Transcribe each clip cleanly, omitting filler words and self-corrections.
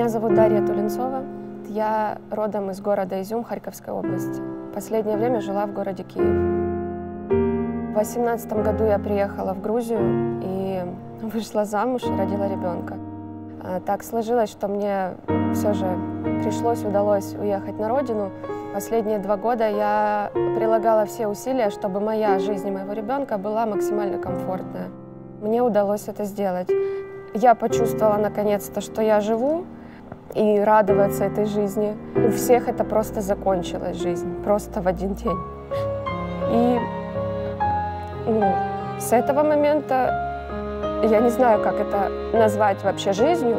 Меня зовут Дарья Тулинцова. Я родом из города Изюм Харьковской области. Последнее время жила в городе Киев. В 2018 году я приехала в Грузию и вышла замуж и родила ребенка. Так сложилось, что мне все же удалось уехать на родину. Последние 2 года я прилагала все усилия, чтобы моя жизнь и моего ребенка была максимально комфортная. Мне удалось это сделать. Я почувствовала наконец-то, что я живу, и радоваться этой жизни. У всех это просто закончилась жизнь, просто в один день. И с этого момента я не знаю, как это назвать вообще жизнью.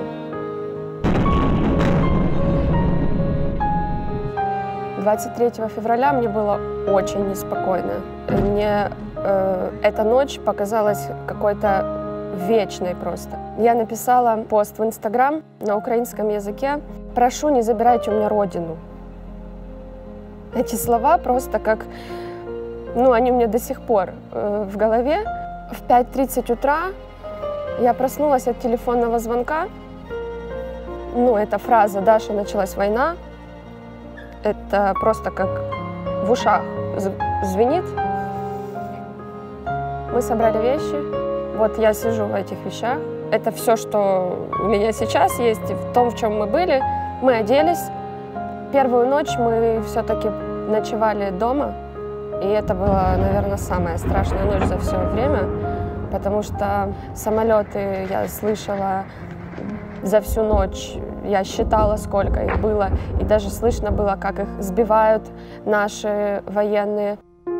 — 23 февраля мне было очень неспокойно. Мне эта ночь показалась какой-то вечной просто. Я написала пост в Инстаграм на украинском языке: «Прошу, не забирайте у меня родину». Эти слова просто как... они у меня до сих пор в голове. В 5:30 утра я проснулась от телефонного звонка. Эта фраза «Даша, началась война». Это просто как в ушах звенит. Мы собрали вещи. Вот я сижу в этих вещах. Это все, что у меня сейчас есть, и в том, в чем мы были. Мы оделись. Первую ночь мы все-таки ночевали дома. И это была, наверное, самая страшная ночь за все время, потому что самолеты я слышала за всю ночь. Я считала, сколько их было, и даже слышно было, как их сбивают наши военные.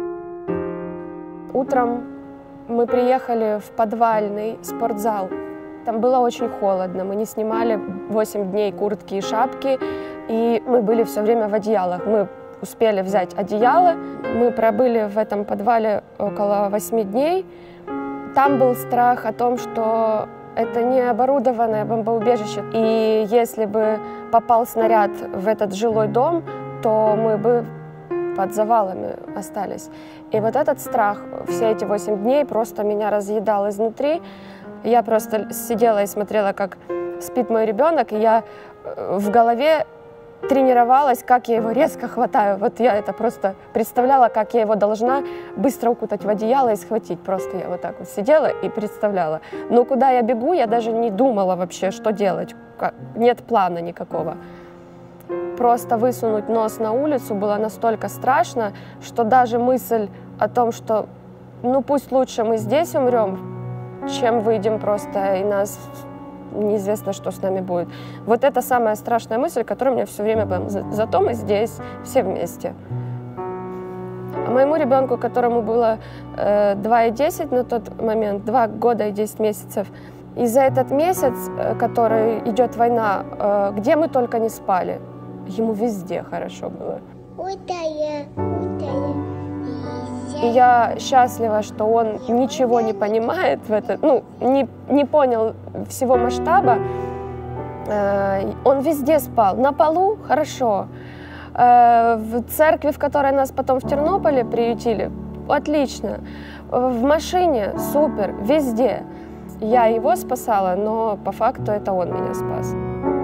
Утром мы приехали в подвальный спортзал. Там было очень холодно. Мы не снимали 8 дней куртки и шапки, и мы были все время в одеялах. Мы успели взять одеяло. Мы пробыли в этом подвале около 8 дней. Там был страх о том, что это не оборудованное бомбоубежище. И если бы попал снаряд в этот жилой дом, то мы бы под завалами остались. И вот этот страх все эти 8 дней просто меня разъедал изнутри. Я просто сидела и смотрела, как спит мой ребенок, и я в голове тренировалась, как я его резко хватаю. Вот я это просто представляла, как я его должна быстро укутать в одеяло и схватить. Просто я вот так вот сидела и представляла. Но куда я бегу, я даже не думала вообще, что делать. Нет плана никакого. Просто высунуть нос на улицу было настолько страшно, что даже мысль о том, что пусть лучше мы здесь умрем, чем выйдем просто и нас неизвестно, что с нами будет. Вот это самая страшная мысль, которая у меня все время была. Зато мы здесь все вместе. А моему ребенку, которому было 2 и 10 на тот момент, 2 года и 10 месяцев, и за этот месяц, который идет война, где мы только не спали, ему везде хорошо было. И я счастлива, что он ничего не понимает в этом, не понял всего масштаба. Он везде спал. На полу — хорошо. В церкви, в которой нас потом в Тернополе приютили — отлично. В машине — супер, везде. Я его спасала, но по факту это он меня спас.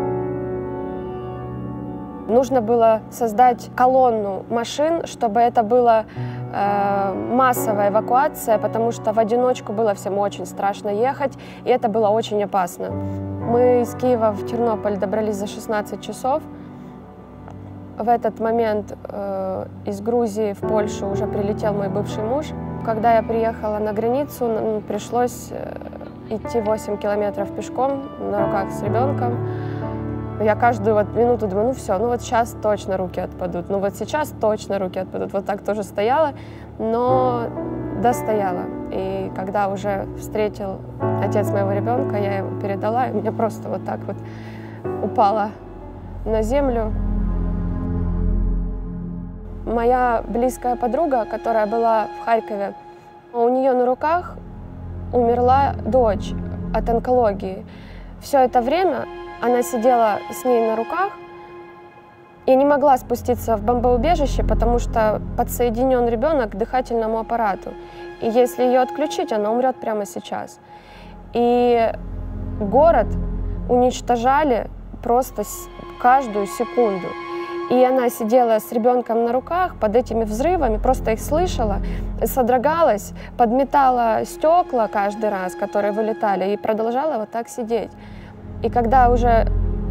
Нужно было создать колонну машин, чтобы это была массовая эвакуация, потому что в одиночку было всем очень страшно ехать, и это было очень опасно. Мы из Киева в Тернополь добрались за 16 часов. В этот момент из Грузии в Польшу уже прилетел мой бывший муж. Когда я приехала на границу, пришлось идти 8 километров пешком на руках с ребенком. Я каждую минуту думаю, все, сейчас точно руки отпадут, сейчас точно руки отпадут. Вот так тоже стояла, но достояла. И когда уже встретил отец моего ребенка, я ему передала, и меня просто вот так вот упала на землю. Моя близкая подруга, которая была в Харькове, у нее на руках умерла дочь от онкологии. Все это время она сидела с ней на руках и не могла спуститься в бомбоубежище, потому что подсоединен ребенок к дыхательному аппарату. И если ее отключить, она умрет прямо сейчас. И город уничтожали просто каждую секунду. И она сидела с ребенком на руках под этими взрывами, просто их слышала, содрогалась, подметала стекла каждый раз, которые вылетали, и продолжала вот так сидеть. И когда уже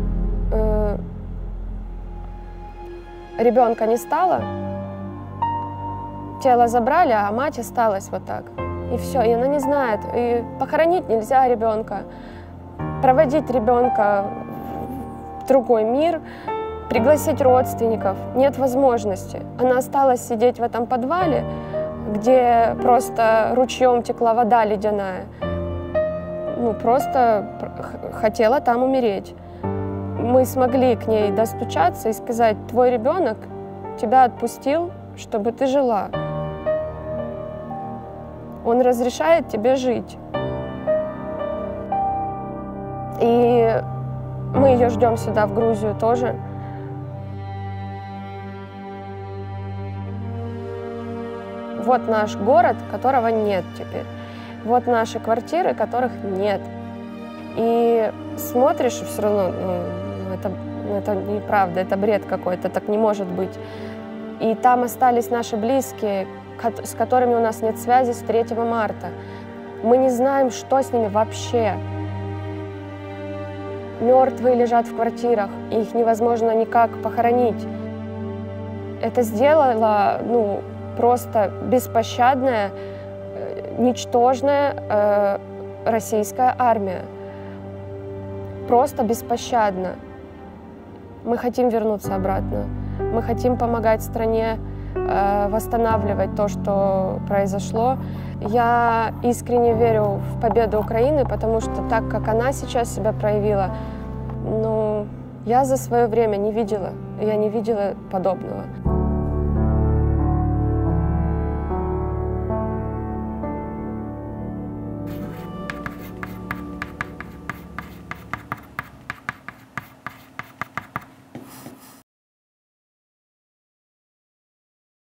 ребенка не стало, тело забрали, а мать осталась вот так. И все, и она не знает. И похоронить нельзя ребенка, проводить ребенка в другой мир, пригласить родственников нет возможности. Она осталась сидеть в этом подвале, где просто ручьем текла вода ледяная. Ну, просто хотела там умереть. Мы смогли к ней достучаться и сказать: твой ребенок тебя отпустил, чтобы ты жила. Он разрешает тебе жить. И мы ее ждем сюда, в Грузию, тоже. Вот наш город, которого нет теперь. Вот наши квартиры, которых нет. И смотришь, все равно, это неправда, это бред какой-то, так не может быть. И там остались наши близкие, с которыми у нас нет связи с 3 марта. Мы не знаем, что с ними вообще. Мертвые лежат в квартирах, и их невозможно никак похоронить. Это сделала, просто беспощадная, ничтожная российская армия. Просто беспощадно. Мы хотим вернуться обратно. Мы хотим помогать стране восстанавливать то, что произошло. Я искренне верю в победу Украины, потому что так, как она сейчас себя проявила, я за свое время не видела, я не видела подобного.